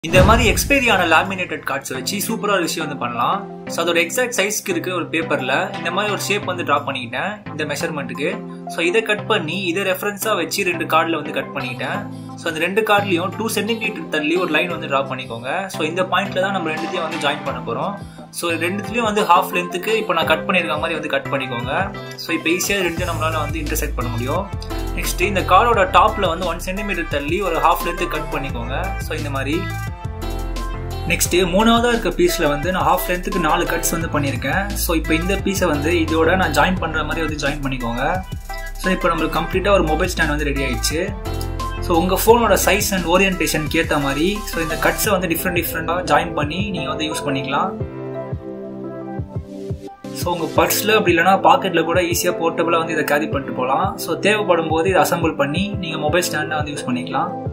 இந்த மாதிரி எக்ஸ்பைரி ஆன லேமினேட்டட் கார்ட்ஸ் வச்சு சூப்பரா ஒரு விஷயம் வந்து பண்ணலாம். ஸோ அதோட எக்ஸாக்ட் சைஸ்க்கு இருக்க ஒரு பேப்பர்ல இந்த மாதிரி ஒரு ஷேப் வந்து டிரா பண்ணிக்கிட்டேன் இந்த மெஷர்மெண்ட்டுக்கு. ஸோ இதை கட் பண்ணி இதை ரெஃபரன்ஸா வச்சு 2 கார்டில் வந்து கட் பண்ணிக்கிட்டேன். ஸோ அந்த 2 கார்ட்லயும் 2 சென்டிமீட்டர் தள்ளி ஒரு லைன் வந்து டிரா பண்ணிக்கோங்க. ஸோ இந்த பாயிண்ட்ல தான் நம்ம ரெண்டுத்தையும் வந்து ஜாயின் பண்ண போறோம். ஸோ ரெண்டுத்துலயும் வந்து ஹாஃப் லென்த்துக்கு இப்போ நான் கட் பண்ணியிருக்க மாதிரி வந்து கட் பண்ணிக்கோங்க. ஸோ இப்போ ஈஸியாக ரெண்டு நம்மளால வந்து இன்டர்செக்ட் பண்ண முடியும். நெக்ஸ்ட் இந்த கார்டோட டாப்ல வந்து 1 சென்டிமீட்டர் தள்ளி ஒரு ஹாஃப் லென்த்து கட் பண்ணிக்கோங்க. ஸோ இந்த மாதிரி நெக்ஸ்ட் மூணாவதா இருக்க பீஸ்ல வந்து நான் ஹாஃப் லென்த்துக்கு 4 கட்ஸ் வந்து பண்ணியிருக்கேன். ஸோ இப்போ இந்த பீஸை வந்து இதோட நான் ஜாயின் பண்ற மாதிரி வந்து ஜாயின் பண்ணிக்கோங்க. ஸோ இப்போ நம்மளுக்கு கம்ப்ளீட்டா ஒரு மொபைல் ஸ்டாண்ட் வந்து ரெடி ஆயிடுச்சு. ஸோ உங்க ஃபோனோட சைஸ் அண்ட் ஓரியன்டேஷனுக்கு ஏற்ற மாதிரி ஸோ இந்த கட்ஸை வந்து டிஃப்ரெண்டாக ஜாயின் பண்ணி நீங்க வந்து யூஸ் பண்ணிக்கலாம். ஸோ உங்கள் பர்ஸில் அப்படி இல்லைனா பாக்கெட்டில் கூட ஈஸியாக போர்ட்டபுளாக வந்து இதை கேரி பண்ணிட்டு போகலாம். ஸோ தேவைப்படும் போது இதை அசம்பிள் பண்ணி நீங்கள் மொபைல் ஸ்டாண்டாக வந்து யூஸ் பண்ணிக்கலாம்.